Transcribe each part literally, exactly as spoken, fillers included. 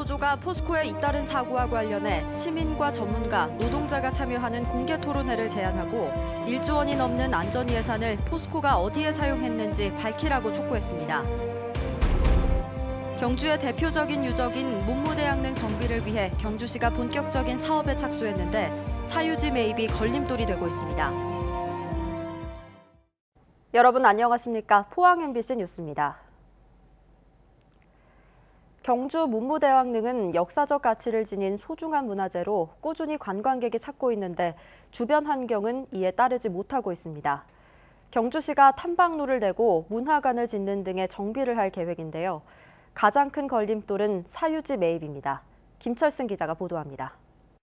노조가 포스코의 잇따른 사고와 관련해 시민과 전문가, 노동자가 참여하는 공개 토론회를 제안하고 일조 원이 넘는 안전 예산을 포스코가 어디에 사용했는지 밝히라고 촉구했습니다. 경주의 대표적인 유적인 문무대양릉 정비를 위해 경주시가 본격적인 사업에 착수했는데 사유지 매입이 걸림돌이 되고 있습니다. 여러분 안녕하십니까? 포항 엠비씨 뉴스입니다. 경주 문무대왕릉은 역사적 가치를 지닌 소중한 문화재로 꾸준히 관광객이 찾고 있는데 주변 환경은 이에 따르지 못하고 있습니다. 경주시가 탐방로를 내고 문화관을 짓는 등의 정비를 할 계획인데요. 가장 큰 걸림돌은 사유지 매입입니다. 김철승 기자가 보도합니다.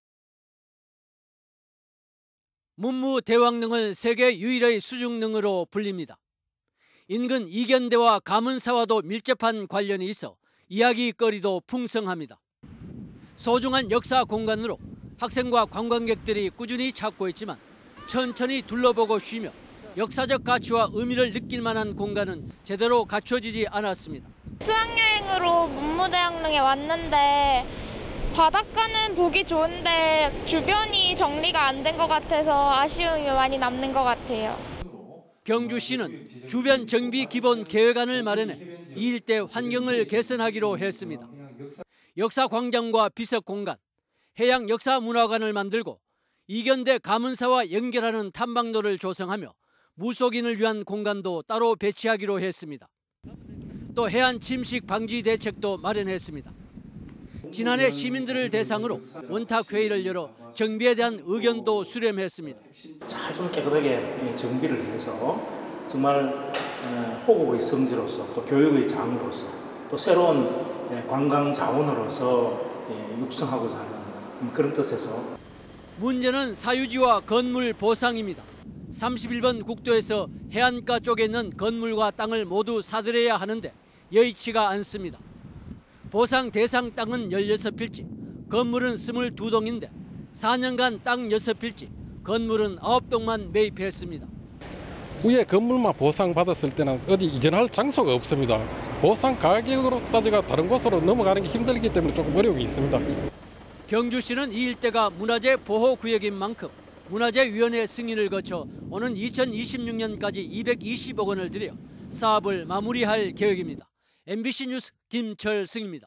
문무대왕릉은 세계 유일의 수중릉으로 불립니다. 인근 이견대와 가문사와도 밀접한 관련이 있어 이야기거리도 풍성합니다. 소중한 역사 공간으로 학생과 관광객들이 꾸준히 찾고 있지만 천천히 둘러보고 쉬며 역사적 가치와 의미를 느낄 만한 공간은 제대로 갖춰지지 않았습니다. 수학여행으로 문무대왕릉에 왔는데 바닷가는 보기 좋은데 주변이 정리가 안 된 것 같아서 아쉬움이 많이 남는 것 같아요. 경주시는 주변 정비 기본 계획안을 마련해 이 일대 환경을 개선하기로 했습니다. 역사광장과 비석공간, 해양역사문화관을 만들고 이견대 가문사와 연결하는 탐방로를 조성하며 무속인을 위한 공간도 따로 배치하기로 했습니다. 또 해안 침식 방지 대책도 마련했습니다. 지난해 시민들을 대상으로 원탁회의를 열어 정비에 대한 의견도 수렴했습니다. 잘 좀 깨끗하게 정비를 해서 정말 호국의 성지로서 또 교육의 장으로서 또 새로운 관광 자원으로서 육성하고자 하는 그런 뜻에서 문제는 사유지와 건물 보상입니다. 삼십일 번 국도에서 해안가 쪽에 있는 건물과 땅을 모두 사들여야 하는데 여의치가 않습니다. 보상 대상 땅은 열여섯 필지, 건물은 스물두 동인데 사 년간 땅 여섯 필지, 건물은 아홉 동만 매입했습니다. 위에 건물만 보상받았을 때는 어디 이전할 장소가 없습니다. 보상 가격으로 따지가 다른 곳으로 넘어가는 게 힘들기 때문에 조금 어려움이 있습니다. 경주시는 이 일대가 문화재 보호구역인 만큼 문화재위원회 승인을 거쳐 오는 이천이십육 년까지 이백이십억 원을 들여 사업을 마무리할 계획입니다. 엠비씨 뉴스 김철승입니다.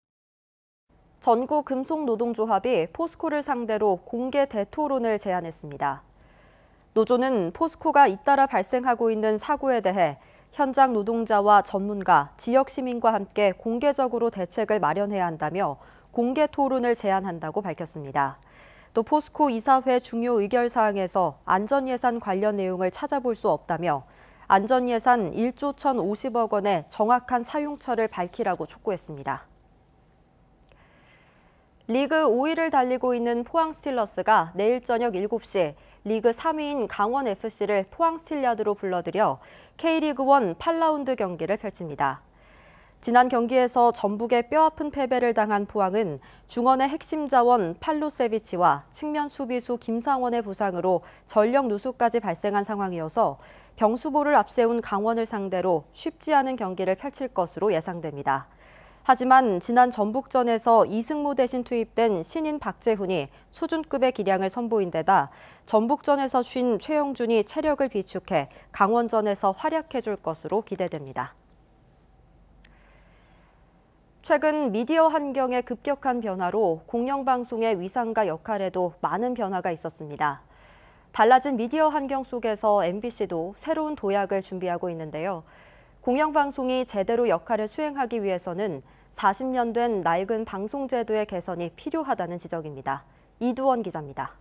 전국 금속노동조합이 포스코를 상대로 공개 대토론을 제안했습니다. 노조는 포스코가 잇따라 발생하고 있는 사고에 대해 현장 노동자와 전문가, 지역 시민과 함께 공개적으로 대책을 마련해야 한다며 공개 토론을 제안한다고 밝혔습니다. 또 포스코 이사회 중요 의결사항에서 안전예산 관련 내용을 찾아볼 수 없다며 안전예산 일조 천오십억 원의 정확한 사용처를 밝히라고 촉구했습니다. 리그 오 위를 달리고 있는 포항 스틸러스가 내일 저녁 일곱 시 리그 삼 위인 강원에프씨를 포항 스틸야드로 불러들여 K리그일 팔 라운드 경기를 펼칩니다. 지난 경기에서 전북의 뼈아픈 패배를 당한 포항은 중원의 핵심 자원 팔로세비치와 측면 수비수 김상원의 부상으로 전력 누수까지 발생한 상황이어서 병수보를 앞세운 강원을 상대로 쉽지 않은 경기를 펼칠 것으로 예상됩니다. 하지만 지난 전북전에서 이승모 대신 투입된 신인 박재훈이 수준급의 기량을 선보인 데다 전북전에서 쉰 최영준이 체력을 비축해 강원전에서 활약해줄 것으로 기대됩니다. 최근 미디어 환경의 급격한 변화로 공영방송의 위상과 역할에도 많은 변화가 있었습니다. 달라진 미디어 환경 속에서 엠비씨도 새로운 도약을 준비하고 있는데요. 공영방송이 제대로 역할을 수행하기 위해서는 사십 년 된 낡은 방송제도의 개선이 필요하다는 지적입니다. 이두원 기자입니다.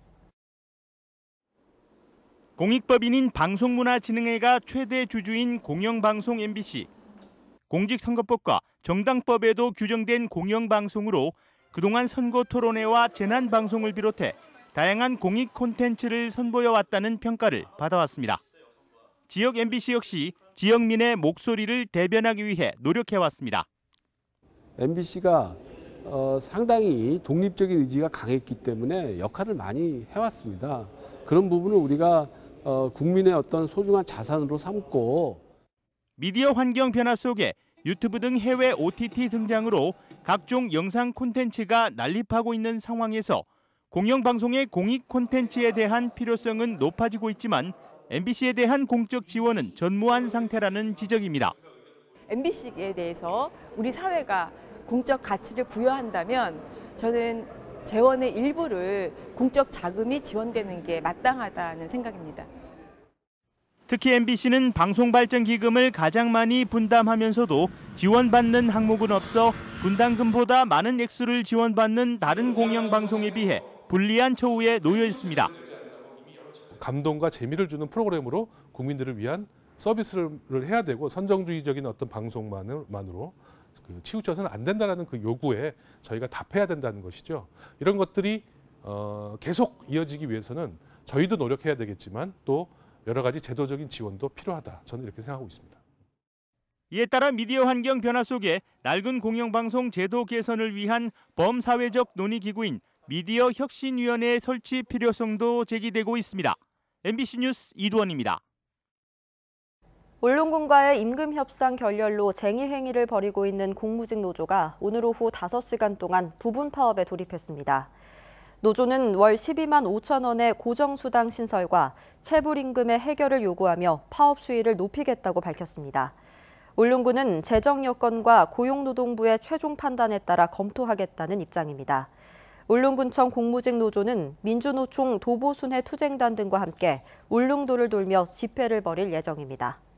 공익법인인 방송문화진흥회가 최대 주주인 공영방송 엠비씨. 공직선거법과 정당법에도 규정된 공영방송으로 그동안 선거토론회와 재난방송을 비롯해 다양한 공익 콘텐츠를 선보여왔다는 평가를 받아왔습니다. 지역 엠비씨 역시 지역민의 목소리를 대변하기 위해 노력해왔습니다. 엠비씨가 어, 상당히 독립적인 의지가 강했기 때문에 역할을 많이 해왔습니다. 그런 부분을 우리가 어, 국민의 어떤 소중한 자산으로 삼고 미디어 환경 변화 속에 유튜브 등 해외 오티티 등장으로 각종 영상 콘텐츠가 난립하고 있는 상황에서 공영방송의 공익 콘텐츠에 대한 필요성은 높아지고 있지만 엠비씨에 대한 공적 지원은 전무한 상태라는 지적입니다. 엠비씨에 대해서 우리 사회가 공적 가치를 부여한다면 저는 재원의 일부를 공적 자금이 지원되는 게 마땅하다는 생각입니다. 특히 엠비씨는 방송발전기금을 가장 많이 분담하면서도 지원받는 항목은 없어 분담금보다 많은 액수를 지원받는 다른 공영방송에 비해 불리한 처우에 놓여 있습니다. 감동과 재미를 주는 프로그램으로 국민들을 위한 서비스를 해야 되고 선정주의적인 어떤 방송만으로 그 치우쳐서는 안 된다는 그 요구에 저희가 답해야 된다는 것이죠. 이런 것들이 어, 계속 이어지기 위해서는 저희도 노력해야 되겠지만 또 여러 가지 제도적인 지원도 필요하다. 저는 이렇게 생각하고 있습니다. 이에 따라 미디어 환경 변화 속에 낡은 공영방송 제도 개선을 위한 범사회적 논의기구인 미디어 혁신위원회 설치 필요성도 제기되고 있습니다. 엠비씨 뉴스 이두원입니다. 울릉군과의 임금 협상 결렬로 쟁의 행위를 벌이고 있는 공무직 노조가 오늘 오후 다섯 시간 동안 부분 파업에 돌입했습니다. 노조는 월 십이만 오천 원의 고정수당 신설과 체불임금의 해결을 요구하며 파업 수위를 높이겠다고 밝혔습니다. 울릉군은 재정 여건과 고용노동부의 최종 판단에 따라 검토하겠다는 입장입니다. 울릉군청 공무직 노조는 민주노총 도보순회 투쟁단 등과 함께 울릉도를 돌며 집회를 벌일 예정입니다.